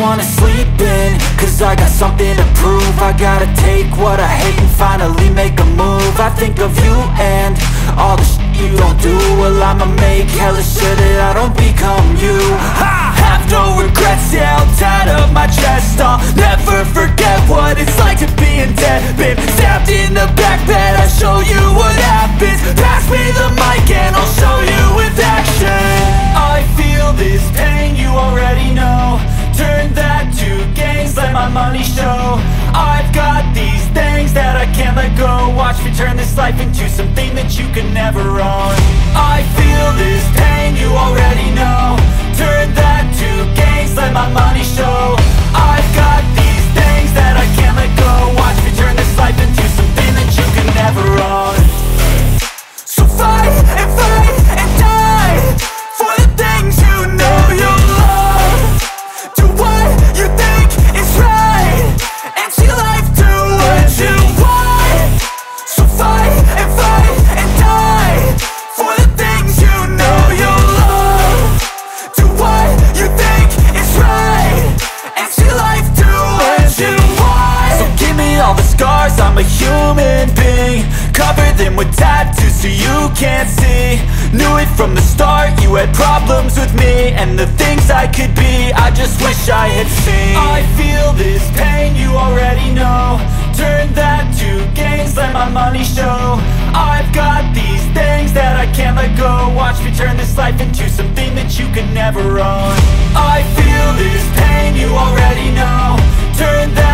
wanna sleep in, cause I got something to prove. I gotta take what I hate and finally make a move. I think of you and all the shit you don't do. Well, I'ma make hella sure that I don't become you. I have no regrets, yeah, I'll tie up my chest. I'll never forget what it's like to be in debt. Been stabbed in the back bed, I'll show you what happens. Pass me the mic and I'll show you with action. I feel this pain, you already know. Turn that to gains, let my money show. I've got these things that I can't let go. Watch me turn this life into something that you can never own. I feel this pain, you already know. Turn that to gains, let my money show. I've got these things that I can't let go. Watch me turn this life into something that you can never own. So fight and die for the things you know you love. Do what you think is right and see life do what you want. So fight and die for the things you know you love. Do what you think is right and see life do what you want. So give me all the scars, I'm a human being. Cover them with tattoos so you can't see. Knew it from the start, you had problems with me and the things I could be, I just wish I had seen. I feel this pain, you already know. Turn that to gains, let my money show. I've got these things that I can't let go. Watch me turn this life into something that you can never own. I feel this pain, you already know. Turn that